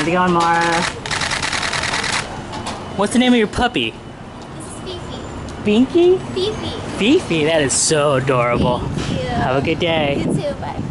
How's it going, Mara? What's the name of your puppy? This is Fifi. Binky? Fifi. Fifi, that is so adorable. Thank you. Have a good day. You too, bye.